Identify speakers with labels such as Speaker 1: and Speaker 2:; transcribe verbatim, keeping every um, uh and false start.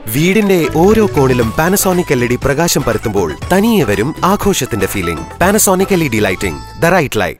Speaker 1: വീടിന്റെ ഓരോ കോണിലും പാനസോണിക് എൽ ഇ ഡി പ്രകാശം പരത്തുമ്പോൾ തനിയെ വരും ആഘോഷത്തിന്റെ feeling. Panasonic L E D lighting, the right light.